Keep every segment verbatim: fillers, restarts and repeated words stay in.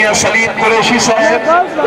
मियां सलीम कुरैशी साहब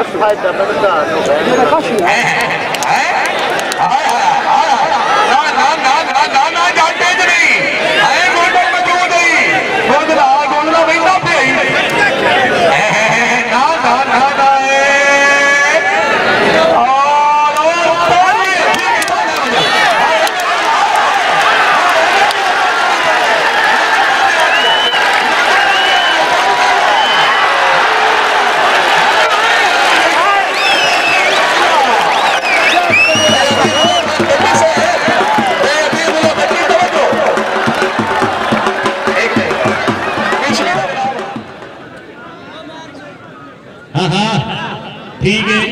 ठीक है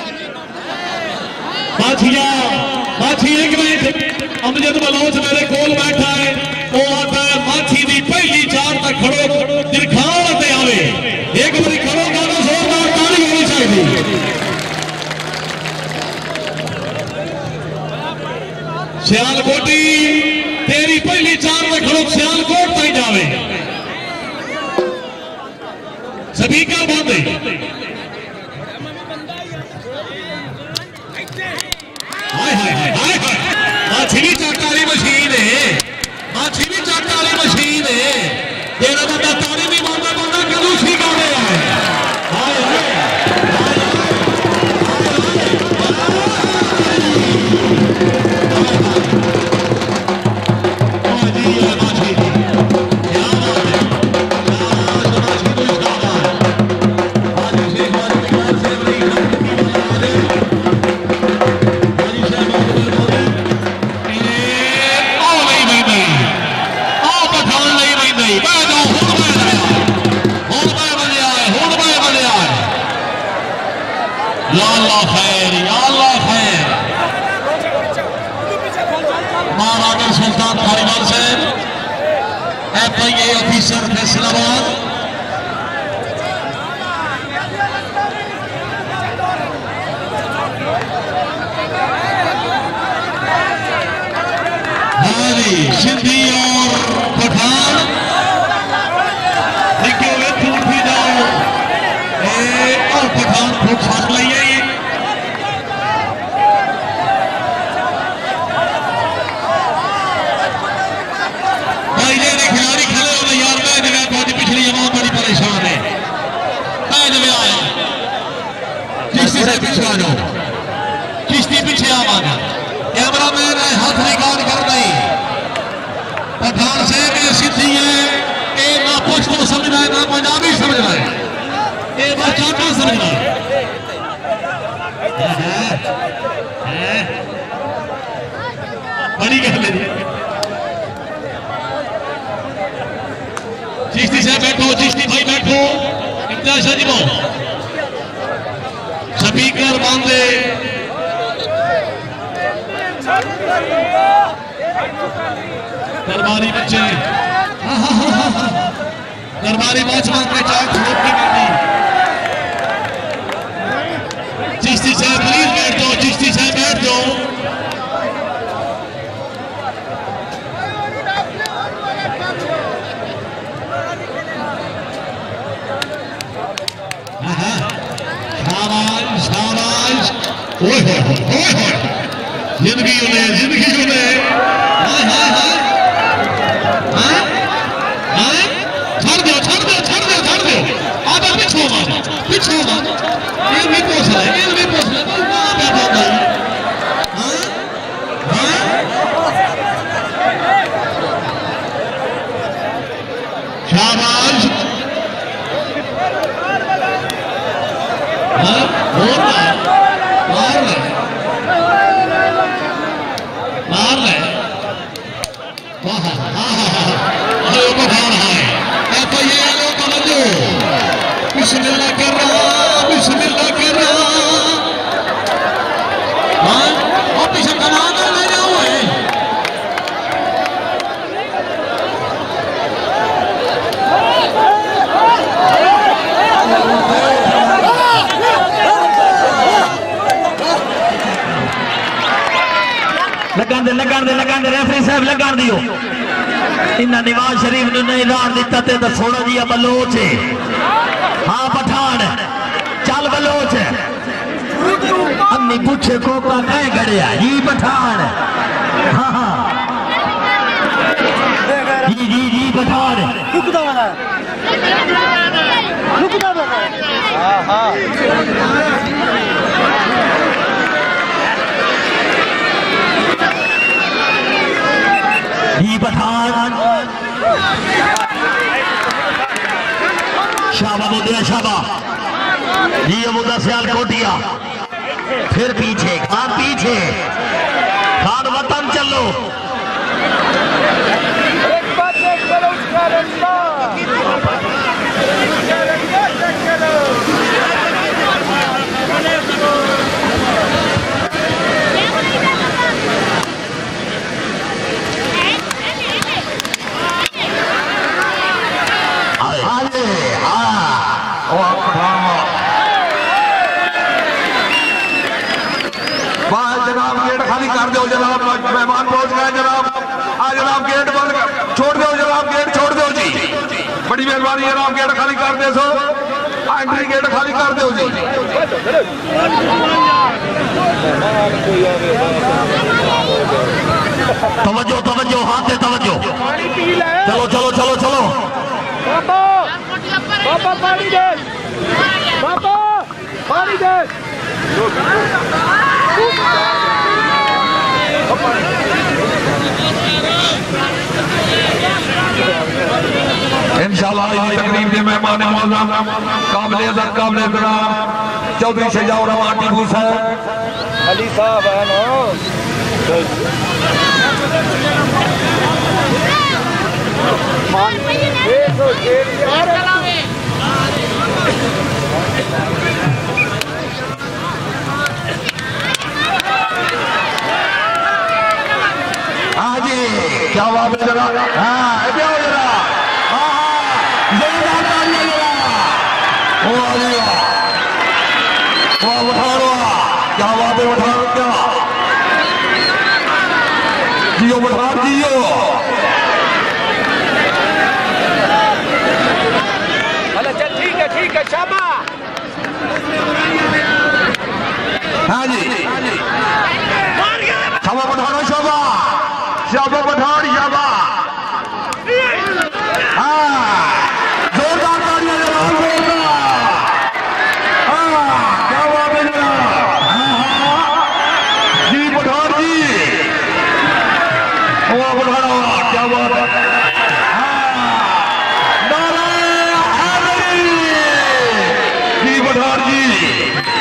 बाछिया बाछी एक मिनट अमजद बलोच मेरे कोल बैठा है वो आता है माछी दी पहली चार तक खड़ो दिखाओ ते आवे एक बारी खड़ो गाना जोरदार ताली होनी चाहिए सियालकोटी तेरी पहली चार तक खड़ो सियालकोट तक जावे सभी का बांधे माछी चाटाली मशीन है माछी भी चाटाली मशीन है तेरा बंदा ताली नहीं मारना बंदा कदू सी गाने आए ऑफिसर फैसलाबाद हारी सिंधी और पठान जाओ और पठान को खान लिया परेशान है किश्ती से पीछे आ जाओ किश्ती पीछे आवाना कैमरा मैन है हाथ रिकॉर्ड कर नहीं पठान से ये सिद्धि है ये ना पश्तो समझ रहा है ना पंजाबी समझ रहा है ये बस चाटा समझ रहा है बड़ी गल है चिश्ती से बैठो चिश्ती भाई बैठो इम्तियाज शाह जी बो स्पीकर बांधे दरबारी बच्चे दरबारी बादशाह के चाक छोटी करनी चिश्ती से प्लीज बैठ जाओ चिश्ती से बैठ जाओ जिंदगी उन्हें जिंदगी उन्हें छड़ दो छड़ दो छड़ दो छड़ दो आप पिछो मारो पिछो मारो ये भी पोस रहा है ये भी पोस रहा है शाबाश मार ले मार ले वाह अरे वो पठान है ऐसा ये लोग समझो बिस्मिल्लाह कर रहा बिस्मिल्लाह कर रहा हाँ और पीछे कमा कर ले जाओ है लगान दे लगान दे लगान दे रेफरी साहब लगान दियो इन्ना नवाज शरीफ ने ऐलान दिता ते थोड़ा जिहा बलोच है हाँ पठान पूछे कोका कह गड़िया जी पठान हाँ हाँ जी जी जी पठान रुकदा वाला रुकदा वाला हाँ हाँ जी पठान शाबा मुद्दा शाबा जी मुद्दा सियाल कोटिया फिर पीछे खान पीछे खान वतन चलो एक बात एक करो उसका रंगा जनाब गेट खाली कर दो जनाब मेहमान पहुंच गए जनाब आ जनाब गेट बंद कर छोड़ दो जनाब गेट छोड़ दो जी बड़ी मेहरबानी जनाब गेट खाली कर दे सो एंट्री गेट खाली कर दो जी तवज्जो तवज्जो हाथ से तवज्जो चलो चलो चलो चलो बाबा बाबा पानी दे बाबा पानी दे इंशाअल्लाह इस तकरीब के मेहमान मौजूद काबिल अदब काबिल एहतराम चौधरी शजाउर रहमान टीपू साहब अली साहब है ना मान देखो जेल हाँ जी क्या बात है जरा हाँ क्या हो जरा हाँ हाँ जोरदार तालियां जरा ओ आलिया वाह बठारो क्या बात है बठारो क्या जियो बठार जियो अरे चल ठीक है ठीक है शाबा हाँ जी शाबा बठारो शाबा शाबा पठान शाबा हाँ जोरदार तालियां जनाब जोरदार हाँ क्या बात है जनाब हाँ हाँ जी पठान जी वाह पठान क्या बात है हाँ नारे हैदरी जी पठान जी